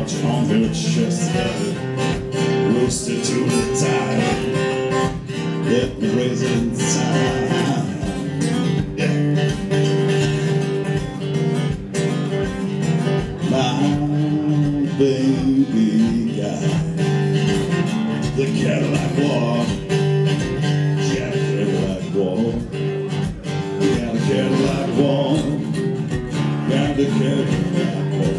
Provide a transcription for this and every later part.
watch on her chest, roasted to the tide. Let me raise it inside. Yeah. My baby got the Cadillac walk. She got a Cadillac walk. Got a Cadillac walk. Got the Cadillac walk.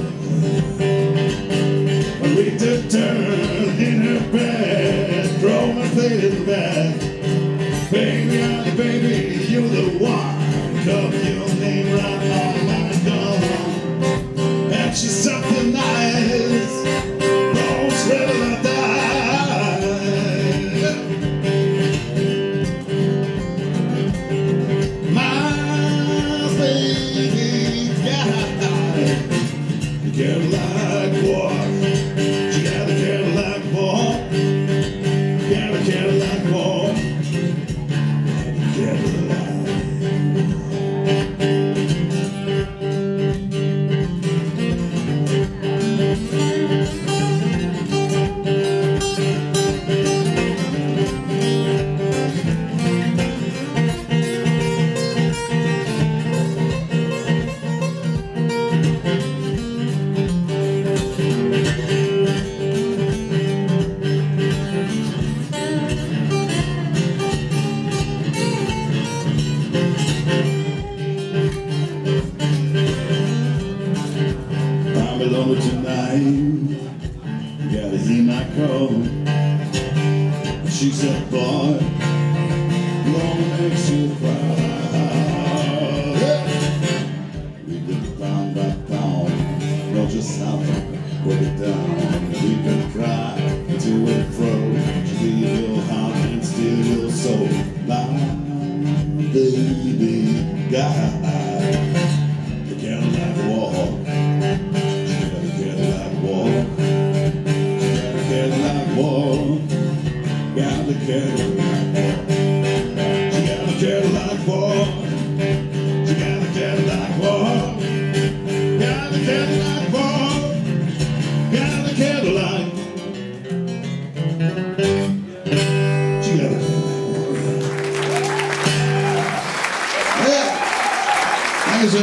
We took turn in her bed, throw my faded back. Baby, I'm the baby, you're the one. Call your name right on my door. And she's something nice, rose red and I die. My baby got the Cadillac walk. She got a Cadillac walk. Got a Cadillac walk. Cadillac. Alone tonight, you gotta hear my call. She said, boy, love makes you cry. We could pound by pound, roll just how put it down. We could cry to and fro, steal your heart and steal your soul. My baby got